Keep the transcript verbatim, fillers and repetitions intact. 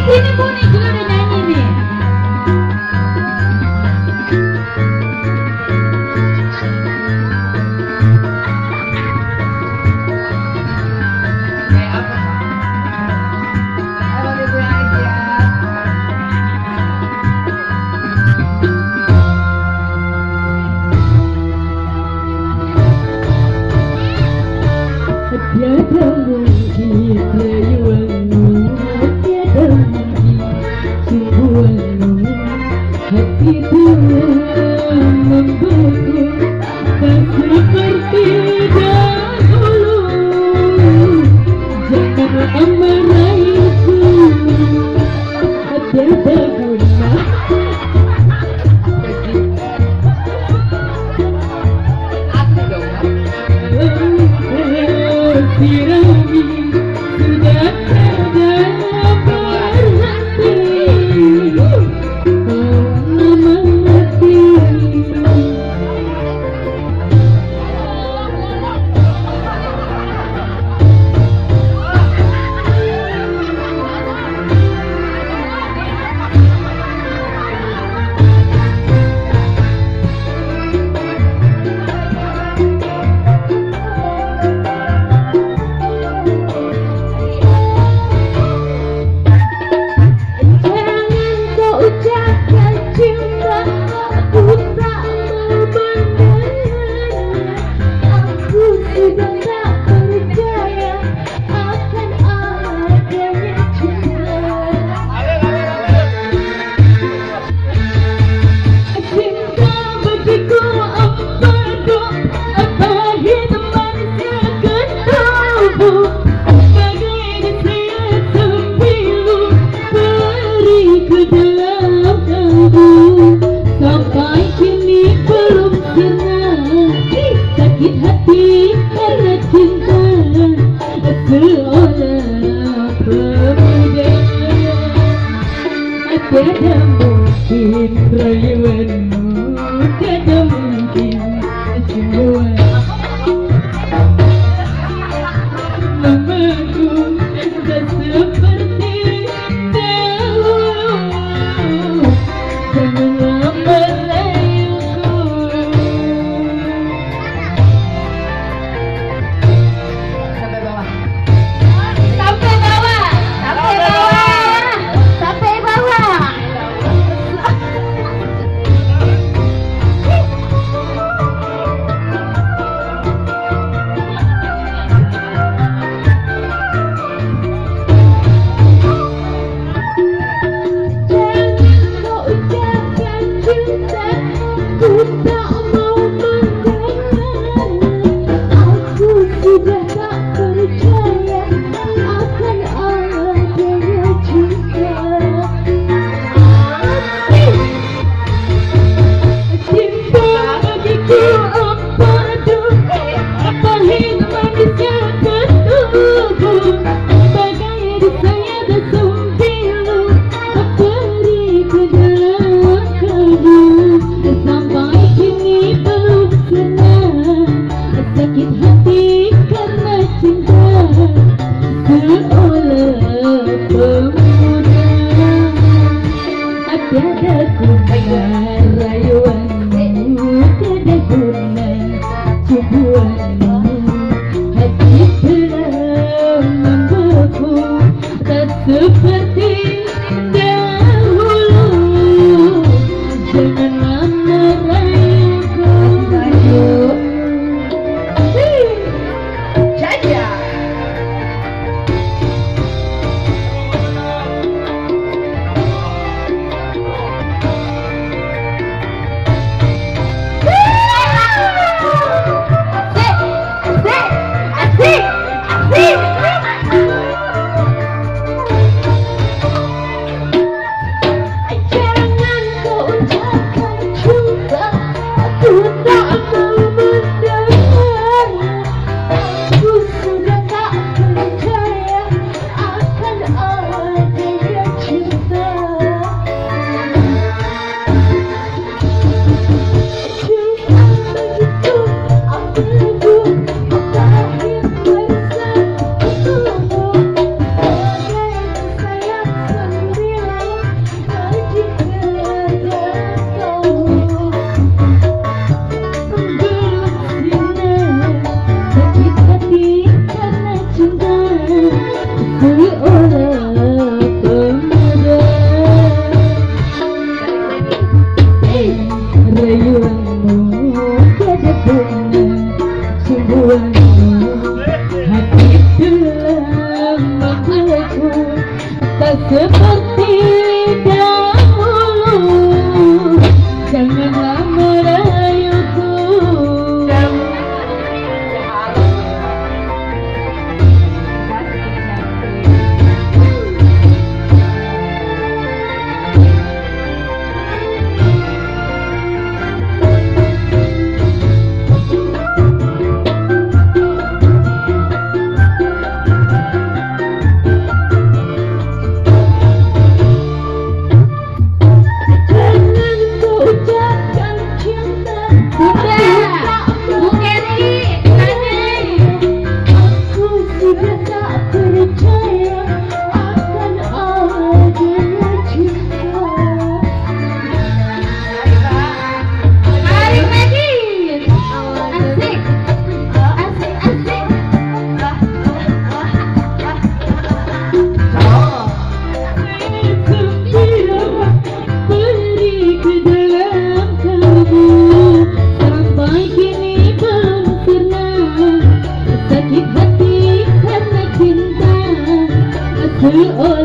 sini Bu nih juga udah nyanyi nih. Tiada mungkin rayuanmu, tiada mungkin sungguhanmu, hatiku membeku tak seperti dahulu. Jangan meraihku, tiada guna. Sirami sudah tiada berhenti, nama hati. Sampai kini belum sirna sakit hati karena cinta seolah pemuda. Tiada mungkin rayuanmu, tiada mungkin sembuhanmu, namaku tak seperti dahulu. Janganlah meraihku. Sampai bawah. Sampai bawah. Sampai bawah. Sampai bawah. Aku tak mau mendengar, aku sudah tak percaya akan adanya cinta. Cinta bagiku apa duka, pahit manisnya ketubu, bagai disayat dan sembilu, beri ke dalam kabut. Sampai kini belum senang, sakit hati karena cinta seolah pemuda. Tiada guna rayuanmu, tiada guna cumbuanmu, hati telah membeku tak seperti dahulu. Janganlah meraihku. Chacha. Asik, asik, asik. seperti dahulu. Janganlah merayuku. Oh